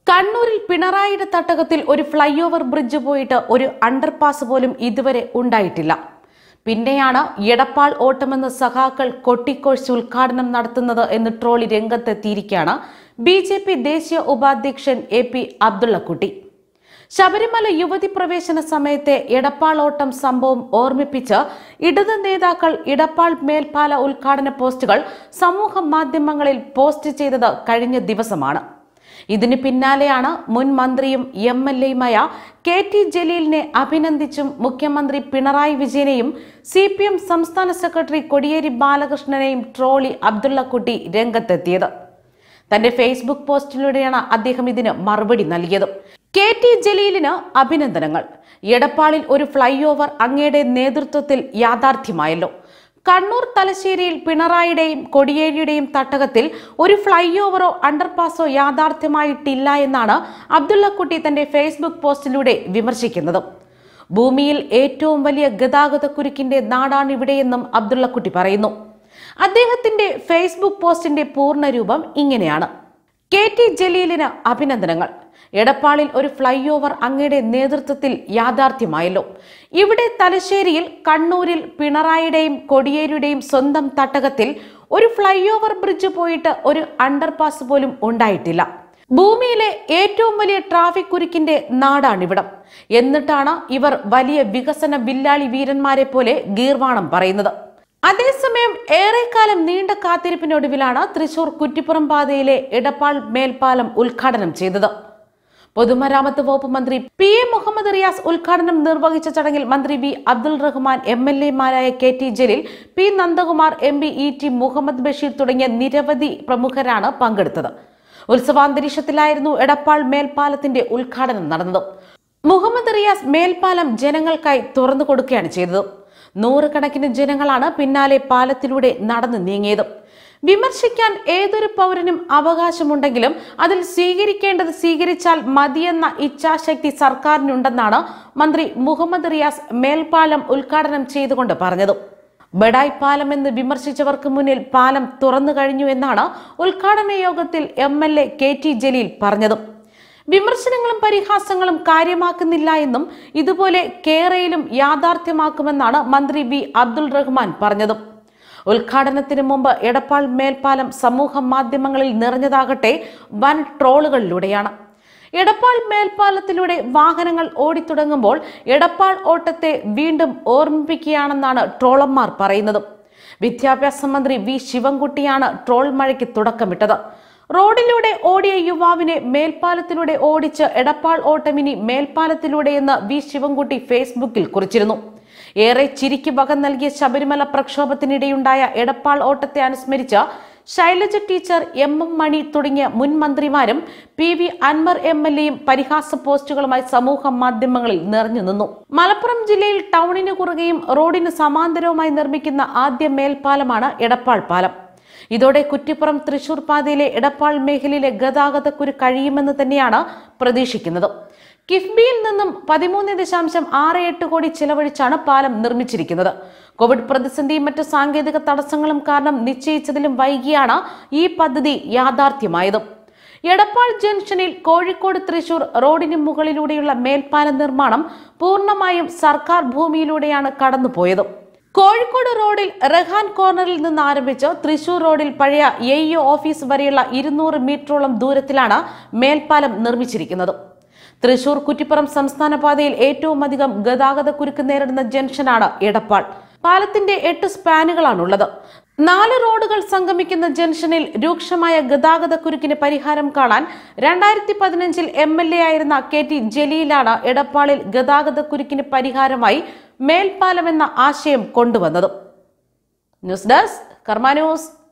കണ്ണൂരിൽ പിണറായിയുടെ തട്ടകത്തിൽ ഒരു ഫ്ലൈഓവർ ബ്രിഡ്ജ് പോയിട്ട് ഒരു അണ്ടർപാസ് പോലും ഇതുവരെ ഉണ്ടായിട്ടില്ല. പിന്നെയാണ് എടപ്പാൾ ഓട്ടമെന്ന് സഖാക്കൾ കൊട്ടിക്കൊഴിച്ച് ഉദ്ഘാടനം നടത്തുന്നത് എന്ന് ട്രോളി രംഗത്തെത്തിയിരിക്കുകയാണ് BJP ദേശീയ ഉപാധ്യക്ഷൻ AP അബ്ദുള്ളക്കുട്ടി. ശബരിമല യുവതി പ്രവേശന സമയത്തെ എടപ്പാൾ ഓട്ടം സംഭവം ഓർമ്മിപ്പിച്ച് ഇടത് നേതാക്കൾ ഇടപ്പാൾ മേൽപ്പാല ഉദ്ഘാടന പോസ്റ്റുകൾ സമൂഹ മാധ്യമങ്ങളിൽ പോസ്റ്റ് ചെയ്തത് കഴിഞ്ഞ ദിവസമാണ്. ഇതിന് പിന്നാലെയാണ് മുൻ മന്ത്രിയും MLAയുമായ KT ജലീലിനെ അഭിനന്ദിച്ചും മുഖ്യമന്ത്രി പിണറായി വിജയനെയും CPM സംസ്ഥാന സെക്രട്ടറി കോടിയേരി ബാലകൃഷ്ണനെയും ട്രോളി അബ്ദുള്ളക്കുട്ടി രംഗത്തെത്തിയത്. തന്റെ ഫേസ്ബുക്ക് പോസ്റ്റിലൂടെയാണ് അദ്ദേഹം ഇതിന് മറുപടി നൽകിയത്. KT ജലീലിന് അഭിനന്ദനങ്ങൾ. എടപ്പാളിൽ ഒരു ഫ്ലൈഓവർ അങ്ങയുടെ നേതൃത്വത്തിൽ യാഥാർത്ഥ്യമായല്ലോ. കണ്ണൂർ തലശ്ശേരിയിൽ പിണറായിയുടെയും കോടിയേരിയുടെയും തട്ടകത്തിൽ ഒരു ഫ്ലൈഓവറോ അണ്ടർപാസോ യാഥാർത്ഥ്യമായിട്ടില്ല എന്നാണ് അബ്ദുള്ളക്കുട്ടി തന്റെ ഫേസ്ബുക്ക് പോസ്റ്റിലൂടെ വിമർശിക്കുന്നത്. ഭൂമിയിൽ ഏറ്റവും വലിയ ഗതാഗതക്കുരുക്കിന്റെ നാടാണിവിടെയെന്നും അബ്ദുള്ളക്കുട്ടി പറയുന്നു. അദ്ദേഹത്തിന്റെ ഫേസ്ബുക്ക് പോസ്റ്റിന്റെ പൂർണ്ണരൂപം ഇങ്ങനെയാണ്: KT ജലീലിന് അഭിനന്ദനങ്ങൾ. എടപ്പാളിൽ ഒരു ഫ്ലൈഓവർ അങ്ങയുടെ നേതൃത്വത്തിൽ യാഥാർത്ഥ്യമായല്ലോ. ഇവിടെ തലശ്ശേരിയിൽ കണ്ണൂരിൽ പിണറായിയുടെയും കോടിയേരിയുടെയും സ്വന്തം തട്ടകത്തിൽ ഒരു ഫ്ലൈഓവർ ബ്രിഡ്ജ് പോയിട്ട് ഒരു അണ്ടർപാസ് പോലും ഉണ്ടായിട്ടില്ല. ഭൂമിയിലെ ഏറ്റവും വലിയ ട്രാഫിക് കുരുക്കിന്റെ നാടാണിവിടം. എന്നിട്ടാണ് ഇവർ വലിയ വികസന വില്ലാളി വീരന്മാരെ പോലെ ഗീർവാണം പറയുന്നത്. അതേസമയം ഏറെക്കാലം നീണ്ട കാത്തിരിപ്പിനൊടുവിലാണ് തൃശൂർ കുറ്റിപ്പുറം പാതയിലെ എടപ്പാൾ മേൽപ്പാലം ഉദ്ഘാടനം ചെയ്തത്. പൊതുമരാമത്ത് വകുപ്പ് മന്ത്രി PA മുഹമ്മദ് റിയാസ് ഉദ്ഘാടനം നിർവഹിച്ച ചടങ്ങിൽ മന്ത്രി V Abdul Rahman, MLAമാരായ KT Jaleel, P Nandakumar, MP ET Muhammad Basheer തുടങ്ങിയ നിരവധി പ്രമുഖരാണ് പങ്കെടുത്തത്. ഉത്സവാന്തരീക്ഷത്തിലായിരുന്നു എടപ്പാൾ മേൽപ്പാലത്തിന്റെ ഉദ്ഘാടനം നടന്നത്. മുഹമ്മദ് റിയാസ് മേൽപ്പാലം ജനങ്ങൾക്കായി തുറന്നു കൊടുക്കുകയാണ് ചെയ്തത്. നൂറുകണക്കിന് ജനങ്ങളാണ് പിന്നാലെ പാലത്തിലൂടെ നടന്നു നീങ്ങിയത്. വിമർശിക്കാൻ ഏതൊരു പൗരനും അവകാശമുണ്ടെങ്കിലും അതിൽ സ്വീകരിക്കേണ്ടത് സ്വീകരിച്ചാൽ മതിയെന്ന ഇച്ഛാശക്തി സർക്കാരിനുണ്ടെന്നാണ് മന്ത്രി മുഹമ്മദ് റിയാസ് മേൽപ്പാലം ഉദ്ഘാടനം ചെയ്തുകൊണ്ട് പറഞ്ഞത്. ബഡായ് പാലം എന്ന് വിമർശിച്ചവർക്ക് മുന്നിൽ പാലം തുറന്നു കഴിഞ്ഞു എന്നാണ് ഉദ്ഘാടന യോഗത്തിൽ MLA KT ജലീൽ പറഞ്ഞത്. വിമർശനങ്ങളും പരിഹാസങ്ങളും കാര്യമാക്കുന്നില്ല എന്നും ഇതുപോലെ കേരളയിലും യാഥാർത്ഥ്യമാക്കുമെന്നാണ് മന്ത്രി V അബ്ദുൾ റഹ്മാൻ പറഞ്ഞത്. ഉദ്ഘാടനത്തിന് മുമ്പ് എടപ്പാൾ മേൽപ്പാലം സമൂഹ മാധ്യമങ്ങളിൽ നിറഞ്ഞതാകട്ടെ വൻ ട്രോളുകളിലൂടെയാണ്. എടപ്പാൾ മേൽപ്പാലത്തിലൂടെ വാഹനങ്ങൾ ഓടിത്തുടങ്ങുമ്പോൾ എടപ്പാൾ ഓട്ടത്തെ വീണ്ടും ഓർമ്മിപ്പിക്കുകയാണെന്നാണ് ട്രോളന്മാർ പറയുന്നത്. വിദ്യാഭ്യാസ മന്ത്രി V ശിവൻകുട്ടിയാണ് ട്രോൾ മഴയ്ക്ക് തുടക്കമിട്ടത്. റോഡിലൂടെ ഓടിയ യുവാവിനെ മേൽപ്പാലത്തിലൂടെ ഓടിച്ച് എടപ്പാൾ ഓട്ടമിനി മേൽപ്പാലത്തിലൂടെയെന്ന് V ശിവൻകുട്ടി ഫേസ്ബുക്കിൽ കുറിച്ചിരുന്നു. ഏറെ ചിരിക്ക് വക നൽകിയ ശബരിമല പ്രക്ഷോഭത്തിനിടെയുണ്ടായ എടപ്പാൾ ഓട്ടത്തെ അനുസ്മരിച്ച് ശൈലജ ടീച്ചർ, MM മണി തുടങ്ങിയ മുൻ മന്ത്രിമാരും PV അൻവർ MLAയും പരിഹാസ പോസ്റ്റുകളുമായി സമൂഹ മാധ്യമങ്ങളിൽ നിറഞ്ഞു നിന്നു. മലപ്പുറം ജില്ലയിൽ ടൗണിന് കുറുകെയും റോഡിന് സമാന്തരവുമായി നിർമ്മിക്കുന്ന ആദ്യ മേൽപ്പാലമാണ് എടപ്പാൾ പാലം. ഇതോടെ കുറ്റിപ്പുറം തൃശൂർ പാതയിലെ എടപ്പാൾ മേഖലയിലെ ഗതാഗതക്കുരു കഴിയുമെന്ന് തന്നെയാണ് പ്രതീക്ഷിക്കുന്നത്. കിഫ്ബിയിൽ നിന്നും 13.68 കോടി ചിലവഴിച്ചാണ് പാലം നിർമ്മിച്ചിരിക്കുന്നത്. കോവിഡ് പ്രതിസന്ധിയും മറ്റ് സാങ്കേതിക തടസ്സങ്ങളും കാരണം നിശ്ചയിച്ചതിലും വൈകിയാണ് ഈ പദ്ധതി യാഥാർത്ഥ്യമായത്. എടപ്പാൾ ജംഗ്ഷനിൽ കോഴിക്കോട് തൃശൂർ റോഡിന് മുകളിലൂടെയുള്ള മേൽപ്പാല നിർമ്മാണം പൂർണ്ണമായും സർക്കാർ ഭൂമിയിലൂടെയാണ് കടന്നുപോയത്. കോഴിക്കോട് റോഡിൽ റഹാൻ കോർണറിൽ നിന്ന് ആരംഭിച്ച് തൃശൂർ റോഡിൽ പഴയ AEO ഓഫീസ് വരെയുള്ള 200 മീറ്ററോളം ദൂരത്തിലാണ് മേൽപ്പാലം നിർമ്മിച്ചിരിക്കുന്നത്. തൃശൂർ കുറ്റിപ്പുറം സംസ്ഥാന പാതയിൽ ഏറ്റവും അധികം ഗതാഗതക്കുരുക്ക് നേരിടുന്ന ജംഗ്ഷനാണ് എടപ്പാൾ. പാലത്തിന്റെ 8 സ്പാനുകളാണുള്ളത്. 4 റോഡുകൾ സംഗമിക്കുന്ന ജംഗ്ഷനിൽ രൂക്ഷമായ ഗതാഗതക്കുരുക്കിന് പരിഹാരം കാണാൻ 2015 MLA ആയിരുന്ന KT ജലീലാണ് എടപ്പാളിൽ ഗതാഗതക്കുരുക്കിന് പരിഹാരമായി മേൽപ്പാലം എന്ന ആശയം കൊണ്ടുവന്നത്. News desk Karma news.